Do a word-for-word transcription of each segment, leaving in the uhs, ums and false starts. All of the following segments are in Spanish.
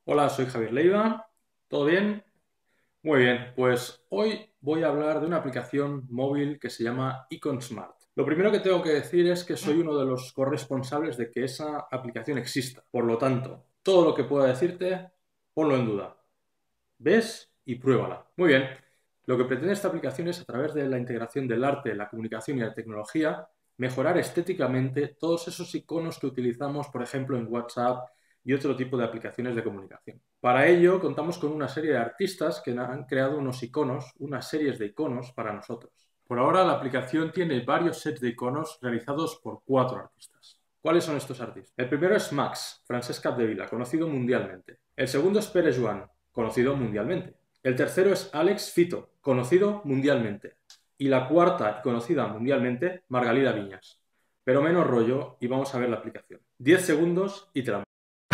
Hola, soy Javier Leiva. ¿Todo bien? Muy bien, pues hoy voy a hablar de una aplicación móvil que se llama Icon Smart. Lo primero que tengo que decir es que soy uno de los corresponsables de que esa aplicación exista. Por lo tanto, todo lo que pueda decirte, ponlo en duda. ¿Ves? Y pruébala. Muy bien. Lo que pretende esta aplicación es, a través de la integración del arte, la comunicación y la tecnología, mejorar estéticamente todos esos iconos que utilizamos, por ejemplo, en WhatsApp y otro tipo de aplicaciones de comunicación. Para ello, contamos con una serie de artistas que han creado unos iconos, unas series de iconos para nosotros. Por ahora, la aplicación tiene varios sets de iconos realizados por cuatro artistas. ¿Cuáles son estos artistas? El primero es Max, Francesc Capdevila, conocido mundialmente. El segundo es Pere Joan, conocido mundialmente. El tercero es Alex Fito, conocido mundialmente. Y la cuarta y conocida mundialmente, Margalida Viñas. Pero menos rollo y vamos a ver la aplicación. diez segundos y te la...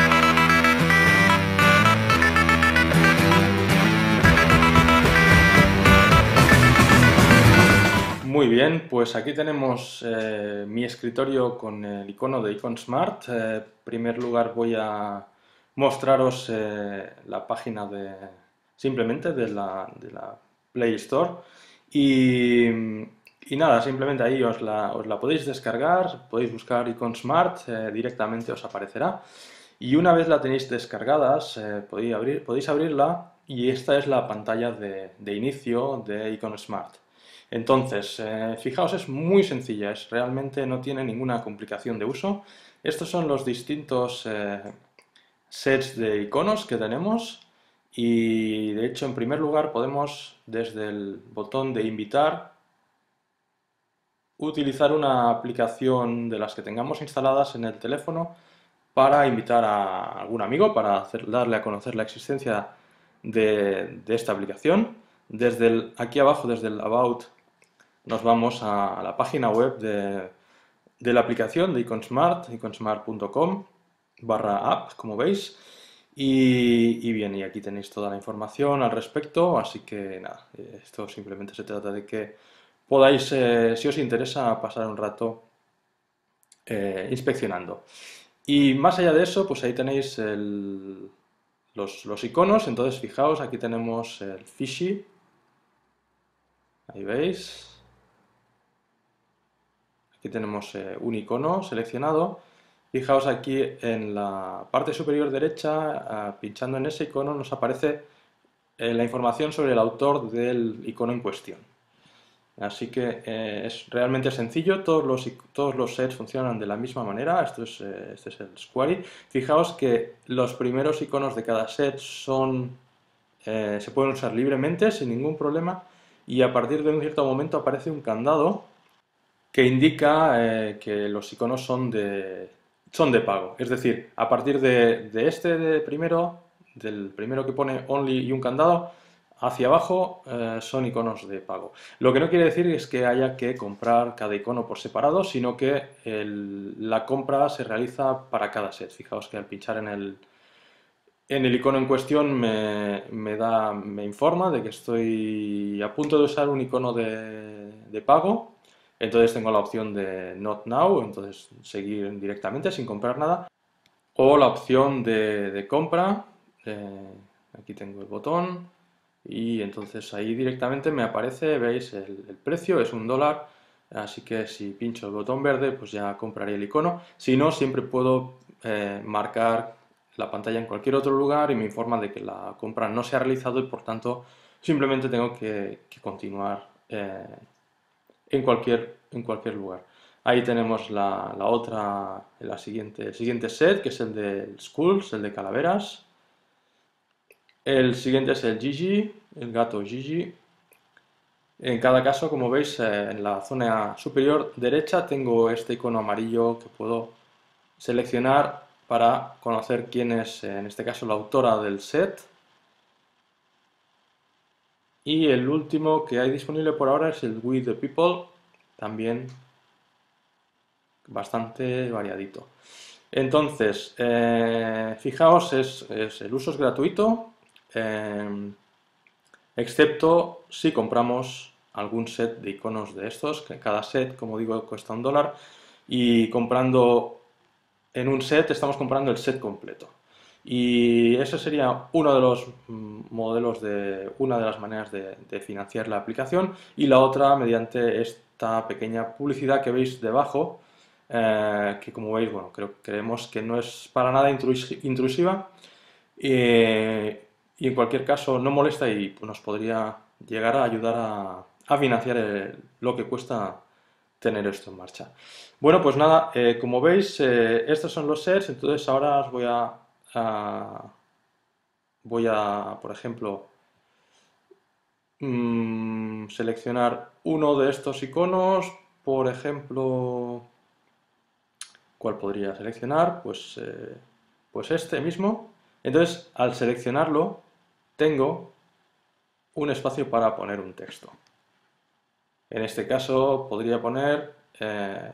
Muy bien, pues aquí tenemos eh, mi escritorio con el icono de Icon Smart. Eh, en primer lugar voy a mostraros eh, la página de simplemente de la, de la Play Store y, y nada, simplemente ahí os la, os la podéis descargar, podéis buscar Icon Smart, eh, directamente os aparecerá y una vez la tenéis descargadas eh, podéis, abrir, podéis abrirla y esta es la pantalla de, de inicio de Icon Smart. Entonces, eh, fijaos, es muy sencilla, es, realmente no tiene ninguna complicación de uso. Estos son los distintos eh, sets de iconos que tenemos y de hecho en primer lugar podemos desde el botón de invitar utilizar una aplicación de las que tengamos instaladas en el teléfono para invitar a algún amigo, para hacer, darle a conocer la existencia de, de esta aplicación. Desde el, aquí abajo, desde el About, nos vamos a, a la página web de, de la aplicación de Iconsmart, iconsmart punto com barra app, como veis. Y, y bien, y aquí tenéis toda la información al respecto, así que nada, esto simplemente se trata de que podáis, eh, si os interesa, pasar un rato eh, inspeccionando. Y más allá de eso, pues ahí tenéis el, los, los iconos, entonces fijaos, aquí tenemos el Fishy, ahí veis. Aquí tenemos eh, un icono seleccionado. Fijaos aquí en la parte superior derecha, eh, pinchando en ese icono nos aparece eh, la información sobre el autor del icono en cuestión. Así que eh, es realmente sencillo, todos los, todos los sets funcionan de la misma manera. Esto es, eh, este es el Squarey. Fijaos que los primeros iconos de cada set son, eh, se pueden usar libremente, sin ningún problema, y a partir de un cierto momento aparece un candado que indica eh, que los iconos son de, son de pago. Es decir, a partir de, de este de primero, del primero que pone only y un candado, hacia abajo eh, son iconos de pago. Lo que no quiere decir es que haya que comprar cada icono por separado, sino que el, la compra se realiza para cada set. Fijaos que al pinchar en el, en el icono en cuestión me, me da, me informa de que estoy a punto de usar un icono de, de pago. Entonces tengo la opción de Not Now, entonces seguir directamente sin comprar nada. O la opción de, de compra. eh, aquí tengo el botón. Y entonces ahí directamente me aparece, veis, el, el precio es un dólar. Así que si pincho el botón verde, pues ya compraré el icono. Si no, siempre puedo eh, marcar la pantalla en cualquier otro lugar y me informa de que la compra no se ha realizado y por tanto simplemente tengo que, que continuar eh, en cualquier, en cualquier lugar. Ahí tenemos la, la otra, la siguiente, el siguiente set, que es el de Skulls, el de calaveras. El siguiente es el Gigi, el gato Gigi. En cada caso, como veis, eh, en la zona superior derecha tengo este icono amarillo que puedo seleccionar para conocer quién es, eh, en este caso, la autora del set. Y el último que hay disponible por ahora es el We the People, también bastante variadito. Entonces, eh, fijaos, es, es- el uso es gratuito, eh, excepto si compramos algún set de iconos de estos, que cada set, como digo, cuesta un dólar, y comprando en un set estamos comprando el set completo. Y ese sería uno de los mm, modelos de, una de las maneras de, de financiar la aplicación, y la otra mediante esta pequeña publicidad que veis debajo, eh, que como veis, bueno, creo, creemos que no es para nada intrus- intrusiva, eh, y en cualquier caso no molesta y nos podría llegar a ayudar a, a financiar el- lo que cuesta tener esto en marcha. Bueno, pues nada, eh, como veis, eh, estos son los sets, entonces ahora os voy a, a- voy a, por ejemplo, mm, seleccionar uno de estos iconos, por ejemplo, ¿cuál podría seleccionar? Pues, eh, pues este mismo. Entonces, al seleccionarlo, tengo un espacio para poner un texto. En este caso, podría poner, eh,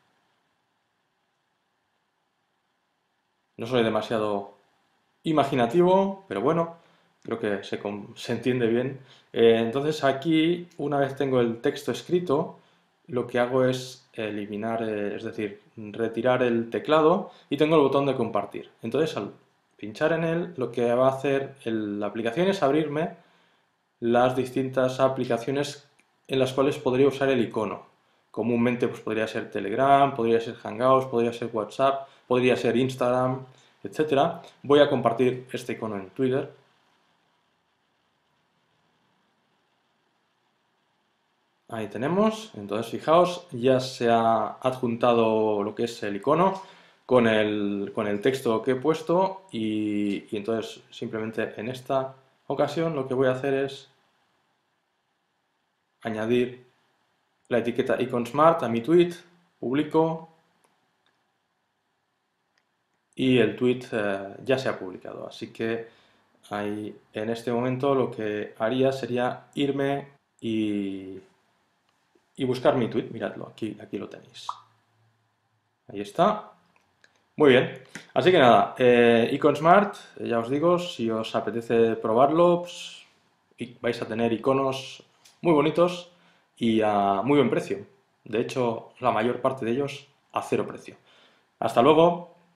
no soy demasiado imaginativo, pero bueno, creo que se, se entiende bien. Eh, entonces aquí, una vez tengo el texto escrito, lo que hago es eliminar, eh, es decir, retirar el teclado y tengo el botón de compartir. Entonces al pinchar en él, lo que va a hacer el- la aplicación es abrirme las distintas aplicaciones en las cuales podría usar el icono. Comúnmente pues, podría ser Telegram, podría ser Hangouts, podría ser WhatsApp, podría ser Instagram, etcétera. Voy a compartir este icono en Twitter. Ahí tenemos. Entonces, fijaos, ya se ha adjuntado lo que es el icono con el, con el texto que he puesto y, y entonces simplemente en esta ocasión lo que voy a hacer es añadir la etiqueta iconsmart a mi tweet, publico y el tweet eh, ya se ha publicado. Así que ahí en este momento lo que haría sería irme y, y buscar mi tweet. Miradlo, aquí, aquí lo tenéis. Ahí está. Muy bien. Así que nada, eh, Iconsmart, eh, ya os digo, si os apetece probarlo, pues, y vais a tener iconos muy bonitos y a muy buen precio. De hecho, la mayor parte de ellos a cero precio. Hasta luego.